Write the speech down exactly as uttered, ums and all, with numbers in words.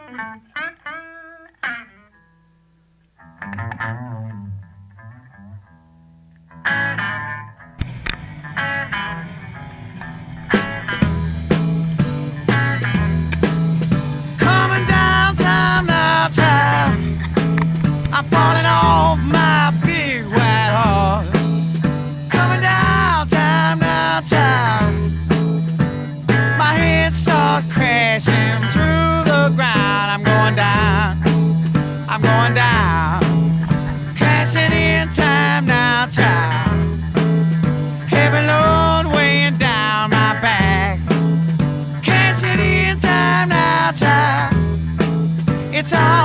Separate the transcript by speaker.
Speaker 1: Coming downtown now, town. I'm falling off my big white horse. Coming downtown now, town. My head starts crashing through the ground. I'm going down. I'm going down. Crashing in time now, town. Heavy load weighing down my back. Crashing in time now, town. It's all